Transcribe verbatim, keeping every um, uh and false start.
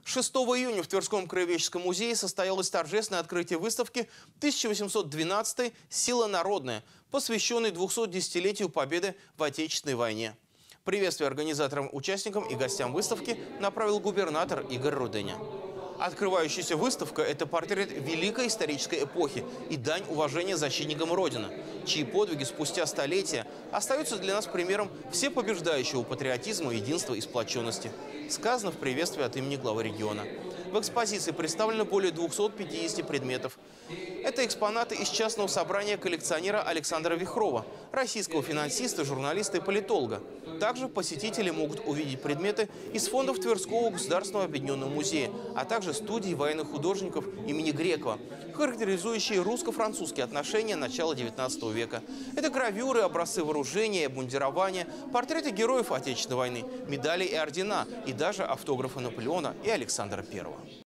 шестого июня в Тверском краеведческом музее состоялось торжественное открытие выставки тысяча восемьсот двенадцатый «Сила народная», посвященной двухсотдесятилетию Победы в Отечественной войне. Приветствие организаторам, участникам и гостям выставки направил губернатор Игорь Руденя. Открывающаяся выставка – это портрет великой исторической эпохи и дань уважения защитникам Родины, чьи подвиги спустя столетия остаются для нас примером всепобеждающего патриотизма, единства и сплоченности. Сказано в приветствии от имени главы региона. В экспозиции представлено более двухсот пятидесяти предметов. Это экспонаты из частного собрания коллекционера Александра Вихрова, российского финансиста, журналиста и политолога. Также посетители могут увидеть предметы из фондов Тверского государственного объединенного музея, а также студии военных художников имени Грекова, характеризующие русско-французские отношения начала девятнадцатого века. Это гравюры, образцы вооружения и обмундирования, портреты героев Отечественной войны, медали и ордена, и даже автографы Наполеона и Александра Первого.